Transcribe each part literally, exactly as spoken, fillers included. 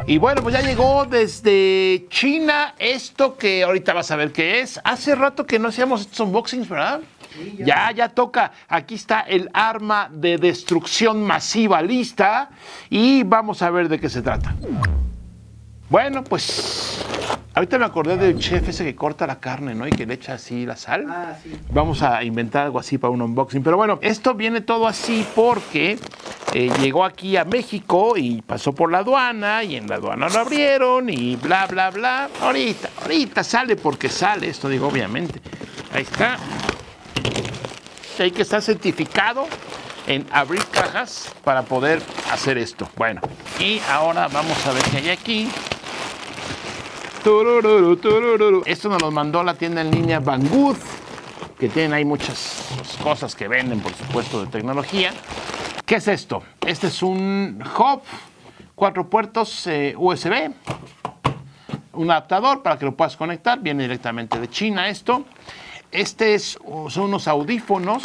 Y bueno, pues ya llegó desde China esto que ahorita vas a ver qué es. Hace rato que no hacíamos estos unboxings, ¿verdad? Sí, ya. ya, ya toca. Aquí está el arma de destrucción masiva lista y vamos a ver de qué se trata. Bueno, pues ahorita me acordé del chef ese que corta la carne, ¿no? Y que le echa así la sal. Ah, sí. Vamos a inventar algo así para un unboxing. Pero bueno, esto viene todo así porque eh, llegó aquí a México y pasó por la aduana y en la aduana lo abrieron y bla, bla, bla. Ahorita, ahorita sale porque sale esto, digo, obviamente. Ahí está. Hay que estar certificado en abrir cajas para poder hacer esto. Bueno, y ahora vamos a ver qué hay aquí. Turururu, turururu. Esto nos lo mandó la tienda en línea Banggood, que tienen ahí muchas cosas que venden, por supuesto, de tecnología. ¿Qué es esto? Este es un hub, cuatro puertos eh, U S B, un adaptador para que lo puedas conectar. Viene directamente de China esto. Este es, son unos audífonos.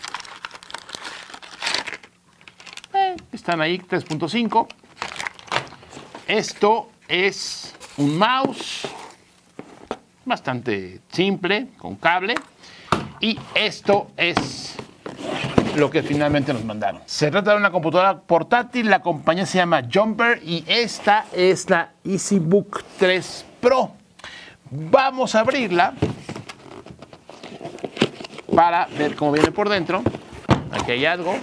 Eh, están ahí, tres punto cinco. Esto es un mouse bastante simple, con cable. Y esto es lo que finalmente nos mandaron. Se trata de una computadora portátil, la compañía se llama Jumper y esta es la EasyBook tres Pro. Vamos a abrirla para ver cómo viene por dentro. Aquí hay algo.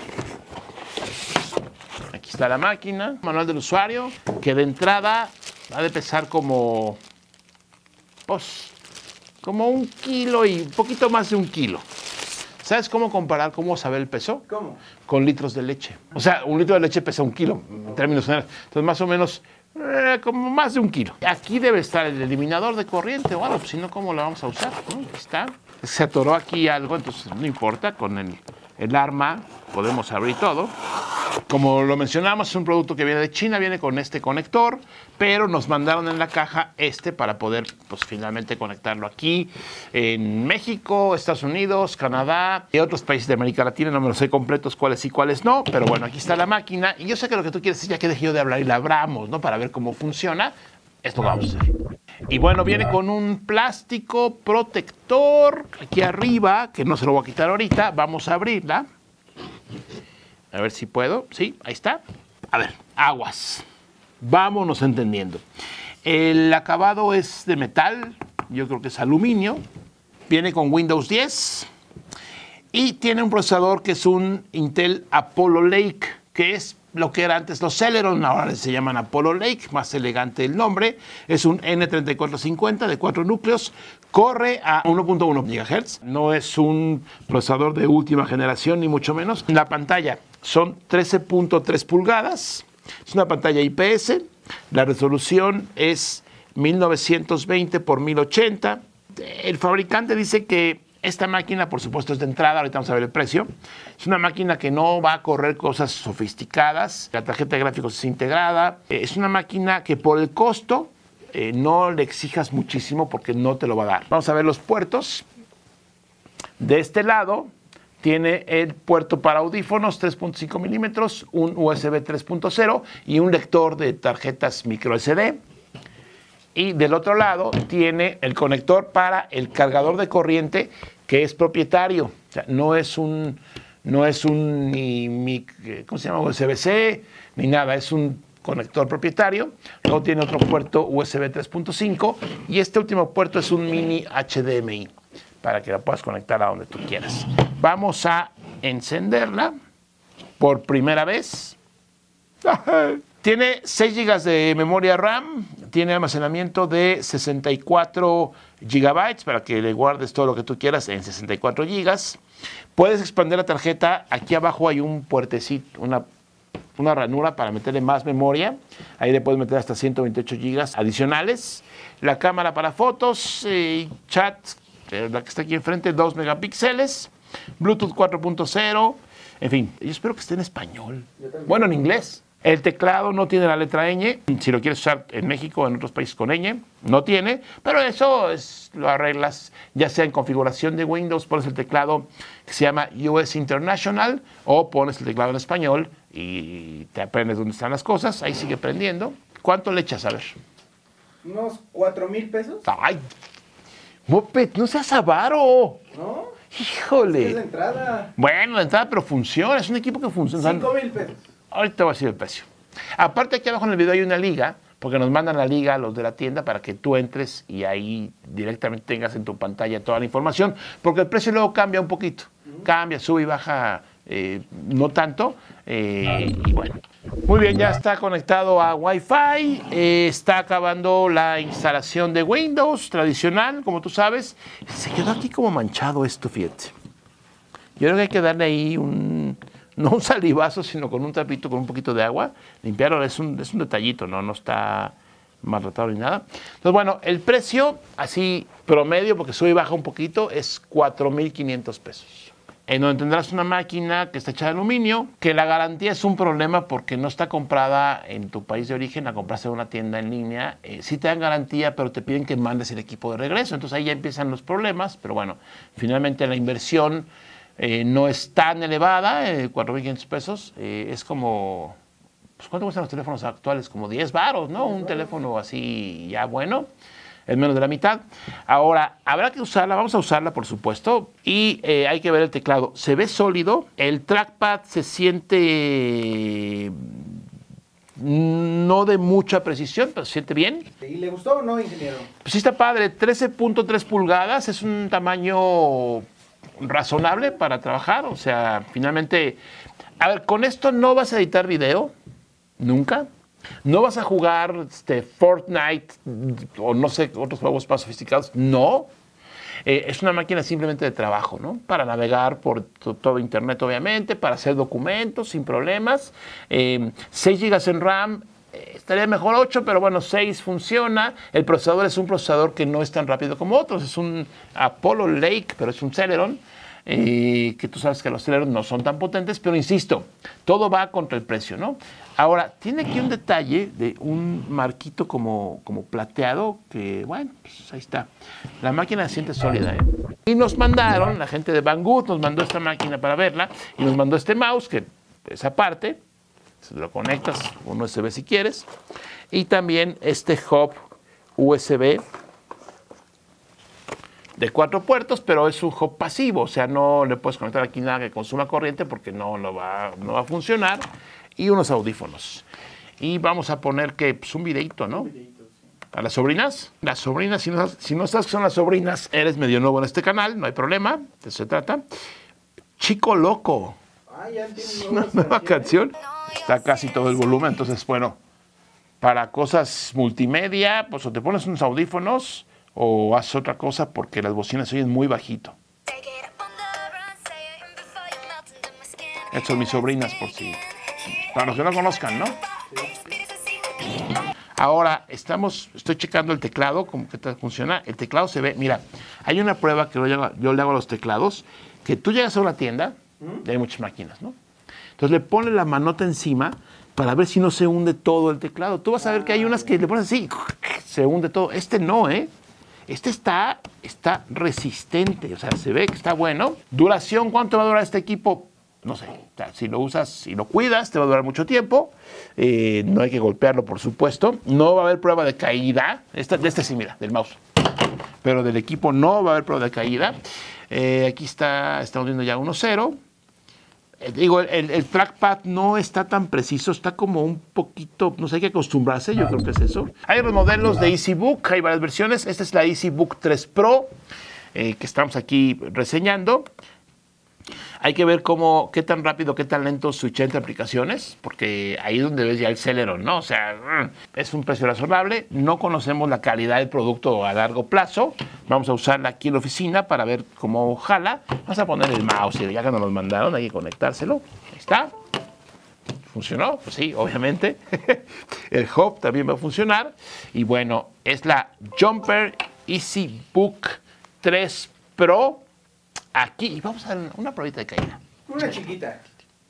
Aquí está la máquina, manual del usuario, que de entrada ha de pesar como, pues, como un kilo y un poquito más de un kilo. ¿Sabes cómo comparar, cómo saber el peso? ¿Cómo? Con litros de leche. O sea, un litro de leche pesa un kilo, en términos generales. Entonces, más o menos, eh, como más de un kilo. Aquí debe estar el eliminador de corriente o algo, pues, si no, ¿cómo lo vamos a usar? ¿No? Aquí está. Se atoró aquí algo, entonces no importa, con el, el arma podemos abrir todo. Como lo mencionamos, es un producto que viene de China, viene con este conector, pero nos mandaron en la caja este para poder, pues, finalmente conectarlo aquí en México, Estados Unidos, Canadá y otros países de América Latina. No me los sé completos cuáles sí, cuáles no, pero bueno, aquí está la máquina. Y yo sé que lo que tú quieres es ya que dejé yo de hablar y la abramos, ¿no? Para ver cómo funciona. Esto lo vamos a hacer. Y bueno, viene con un plástico protector aquí arriba, que no se lo voy a quitar ahorita. Vamos a abrirla. A ver si puedo. Sí, ahí está. A ver, aguas. Vámonos entendiendo. El acabado es de metal. Yo creo que es aluminio. Viene con Windows diez. Y tiene un procesador que es un Intel Apollo Lake, que es lo que era antes los Celeron, ahora se llaman Apollo Lake, más elegante el nombre. Es un N treinta y cuatro cincuenta de cuatro núcleos, corre a uno punto uno gigahertz. No es un procesador de última generación, ni mucho menos. La pantalla son trece punto tres pulgadas, es una pantalla I P S, la resolución es mil novecientos veinte por mil ochenta. El fabricante dice que esta máquina, por supuesto, es de entrada, ahorita vamos a ver el precio. Es una máquina que no va a correr cosas sofisticadas. La tarjeta de gráficos es integrada. Es una máquina que por el costo eh, no le exijas muchísimo porque no te lo va a dar. Vamos a ver los puertos. De este lado tiene el puerto para audífonos tres punto cinco milímetros, un U S B tres punto cero y un lector de tarjetas micro S D. Y del otro lado tiene el conector para el cargador de corriente, que es propietario. O sea, no es un, no es un ni, ni, ¿cómo se llama? U S B C, ni nada. Es un conector propietario. Luego tiene otro puerto U S B tres punto cinco. Y este último puerto es un mini H D M I, para que la puedas conectar a donde tú quieras. Vamos a encenderla por primera vez. Tiene seis gigas de memoria RAM, tiene almacenamiento de sesenta y cuatro gigabytes para que le guardes todo lo que tú quieras en sesenta y cuatro gigas. Puedes expandir la tarjeta, aquí abajo hay un puertecito, una, una ranura para meterle más memoria. Ahí le puedes meter hasta ciento veintiocho gigas adicionales. La cámara para fotos, eh, chat, eh, la que está aquí enfrente, dos megapíxeles. Bluetooth cuatro punto cero, en fin, yo espero que esté en español. Bueno, en inglés. El teclado no tiene la letra ñ. Si lo quieres usar en México o en otros países con ñ, no tiene. Pero eso es, lo arreglas ya sea en configuración de Windows, pones el teclado que se llama U S International o pones el teclado en español y te aprendes dónde están las cosas. Ahí sigue prendiendo. ¿Cuánto le echas? A ver. ¿Unos cuatro mil pesos? ¡Ay! Moped, no seas avaro. ¿No? Híjole. Es la entrada. Bueno, la entrada, pero funciona. Es un equipo que funciona. cinco mil pesos. Ahorita voy a decir el precio. Aparte, aquí abajo en el video hay una liga, porque nos mandan la liga a los de la tienda para que tú entres y ahí directamente tengas en tu pantalla toda la información, porque el precio luego cambia un poquito. Cambia, sube y baja, eh, no tanto. Eh, y bueno, muy bien, ya está conectado a Wi-Fi. Eh, está acabando la instalación de Windows tradicional, como tú sabes. Se quedó aquí como manchado esto, fíjate. Yo creo que hay que darle ahí un... no un salivazo, sino con un trapito, con un poquito de agua. Limpiarlo es un, es un detallito, ¿no? No está maltratado ni nada. Entonces, bueno, el precio, así promedio, porque sube y baja un poquito, es cuatro mil quinientos pesos. En donde tendrás una máquina que está hecha de aluminio, que la garantía es un problema porque no está comprada en tu país de origen, la compraste en una tienda en línea. Eh, sí te dan garantía, pero te piden que mandes el equipo de regreso. Entonces ahí ya empiezan los problemas, pero bueno, finalmente la inversión Eh, no es tan elevada, eh, cuatro mil quinientos pesos, eh, es como, pues, ¿cuánto cuestan los teléfonos actuales? Como diez varos, ¿no? Un teléfono así ya bueno, es menos de la mitad. Ahora, habrá que usarla, vamos a usarla por supuesto, y eh, hay que ver el teclado. Se ve sólido, el trackpad se siente no de mucha precisión, pero se siente bien. ¿Y le gustó o no, ingeniero? Pues sí está padre, trece punto tres pulgadas, es un tamaño razonable para trabajar, o sea, finalmente, a ver, con esto no vas a editar video, nunca, no vas a jugar este, Fortnite o no sé, otros juegos más sofisticados, no, eh, es una máquina simplemente de trabajo, ¿no? Para navegar por todo internet, obviamente, para hacer documentos sin problemas, eh, seis gigas en RAM. Estaría mejor ocho, pero bueno, seis funciona. El procesador es un procesador que no es tan rápido como otros. Es un Apollo Lake, pero es un Celeron. Eh, que tú sabes que los Celeron no son tan potentes, pero insisto, todo va contra el precio, ¿no? Ahora, tiene aquí un detalle de un marquito como, como plateado, que bueno, pues ahí está. La máquina se siente sólida, ¿eh? Y nos mandaron, la gente de Banggood nos mandó esta máquina para verla, y nos mandó este mouse, que es aparte. Se lo conectas con U S B si quieres. Y también este hub U S B de cuatro puertos, pero es un hub pasivo. O sea, no le puedes conectar aquí nada que consuma corriente porque no, no, va, no va a funcionar. Y unos audífonos. Y vamos a poner que pues, un videito, ¿no? A las sobrinas. Las sobrinas, si no, si no sabes que son las sobrinas, eres medio nuevo en este canal, no hay problema. De eso se trata. Chico Loco. Ah, ya entiendo. Una nueva canción. Está casi todo el volumen, entonces, bueno, para cosas multimedia, pues o te pones unos audífonos o haces otra cosa porque las bocinas se oyen muy bajito. Estas son mis sobrinas, por si, para los que no conozcan, ¿no? Ahora, estamos, estoy checando el teclado, cómo que tal funciona. El teclado se ve, mira, hay una prueba que yo, yo, yo le hago a los teclados, que tú llegas a una tienda, y hay muchas máquinas, ¿no? Entonces le pones la manota encima para ver si no se hunde todo el teclado. Tú vas a ver que hay unas que le pones así, se hunde todo. Este no, ¿eh? Este está, está resistente, o sea, se ve que está bueno. Duración, ¿cuánto va a durar este equipo? No sé, o sea, si lo usas, si lo cuidas, te va a durar mucho tiempo. Eh, no hay que golpearlo, por supuesto. No va a haber prueba de caída. Esta, de este sí, mira, del mouse. Pero del equipo no va a haber prueba de caída. Eh, aquí está, estamos viendo ya uno cero. Eh, digo, el, el trackpad no está tan preciso, está como un poquito, no sé, hay que acostumbrarse, yo creo que es eso. Hay los modelos de EasyBook, hay varias versiones. Esta es la EasyBook tres Pro, eh, que estamos aquí reseñando. Hay que ver cómo, qué tan rápido, qué tan lento switcha entre aplicaciones, porque ahí es donde ves ya el Celeron, ¿no? O sea, es un precio razonable. No conocemos la calidad del producto a largo plazo. Vamos a usarla aquí en la oficina para ver cómo jala. Vamos a poner el mouse, ya que nos lo mandaron, hay que conectárselo. Ahí está. ¿Funcionó? Pues sí, obviamente. El hub también va a funcionar. Y bueno, es la Jumper EasyBook tres Pro. Aquí, y vamos a dar una probita de caída. Una chiquita.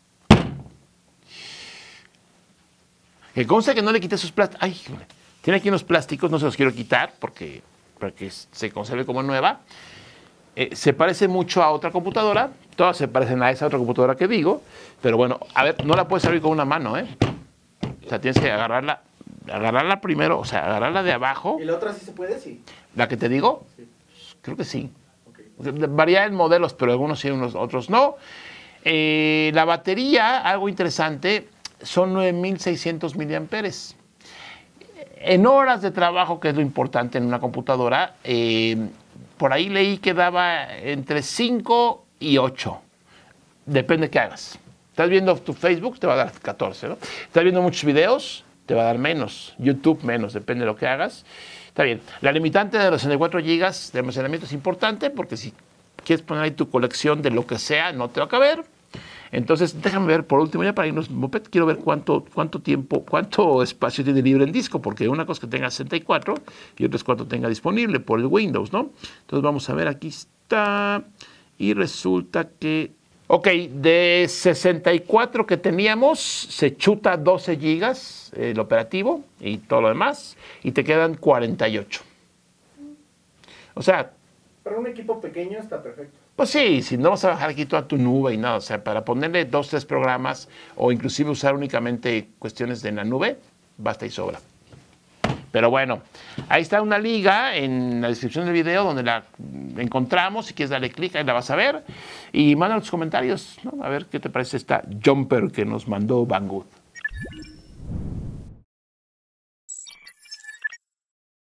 Que conste que no le quité sus plásticos. Ay, tiene aquí unos plásticos, no se los quiero quitar porque para que se conserve como nueva. Eh, se parece mucho a otra computadora. Todas se parecen a esa otra computadora que digo. Pero bueno, a ver, no la puedes abrir con una mano, ¿eh? O sea, tienes que agarrarla agarrarla primero, o sea, agarrarla de abajo. ¿Y la otra sí se puede? Sí. ¿La que te digo? Sí. Creo que sí. Okay. O sea, varía en modelos, pero algunos sí, unos, otros no. Eh, la batería, algo interesante, son nueve mil seiscientos miliamperios. En horas de trabajo, que es lo importante en una computadora, eh, por ahí leí que daba entre cinco y ocho. Depende de qué hagas. Estás viendo tu Facebook, te va a dar catorce, ¿no? Estás viendo muchos videos, te va a dar menos. YouTube menos, depende de lo que hagas. Está bien. La limitante de los sesenta y cuatro gigas de almacenamiento es importante porque si quieres poner ahí tu colección de lo que sea, no te va a caber. Entonces, déjame ver, por último, ya para irnos, Moped, quiero ver cuánto, cuánto tiempo, cuánto espacio tiene libre en disco, porque una cosa es que tenga sesenta y cuatro y otra es cuánto tenga disponible por el Windows, ¿no? Entonces, vamos a ver, aquí está, y resulta que, ok, de sesenta y cuatro que teníamos, se chuta doce gigas el operativo y todo lo demás, y te quedan cuarenta y ocho. O sea, para un equipo pequeño está perfecto. Pues sí, si no vas a bajar aquí toda tu nube y nada, o sea, para ponerle dos, tres programas o inclusive usar únicamente cuestiones de en la nube, basta y sobra. Pero bueno, ahí está una liga en la descripción del video donde la encontramos. Si quieres darle clic, ahí la vas a ver. Y manda tus comentarios, ¿no? A ver qué te parece esta jumper que nos mandó Banggood.